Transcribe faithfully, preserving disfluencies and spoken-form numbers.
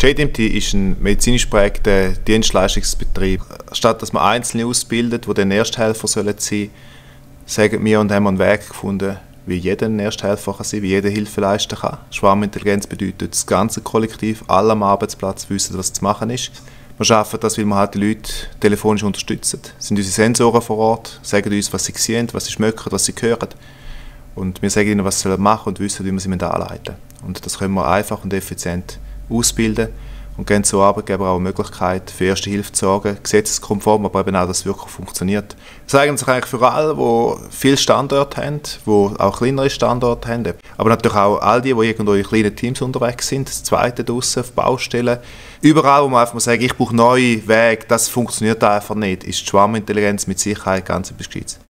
J D M T ist ein medizinisch prägter Dienstleistungsbetrieb. Statt dass man Einzelne ausbildet, die dann Ersthelfer sein sollen, sagen wir und haben einen Weg gefunden, wie jeder ein Ersthelfer kann sein, wie jeder Hilfe leisten kann. Schwarmintelligenz bedeutet, das ganze Kollektiv, alle am Arbeitsplatz wissen, was zu machen ist. Wir schaffen das, weil wir halt die Leute telefonisch unterstützen. Es sind unsere Sensoren vor Ort, sagen uns, was sie sehen, was sie schmecken, was sie hören. Und wir sagen ihnen, was sie machen und wissen, wie wir sie anleiten müssen. Und das können wir einfach und effizient ausbilden und geben so Arbeitgeber auch eine Möglichkeit, für Erste Hilfe zu sorgen, gesetzeskonform, aber eben auch, dass es wirklich funktioniert. Das eignet sich eigentlich für alle, die viele Standorte haben, die auch kleinere Standorte haben, aber natürlich auch all die, die irgendwo in kleinen Teams unterwegs sind, das Zweite draussen, auf Baustellen. Überall, wo man einfach sagen, ich brauche neue Wege, das funktioniert einfach nicht, ist die Schwarmintelligenz mit Sicherheit ganz etwas Gescheites.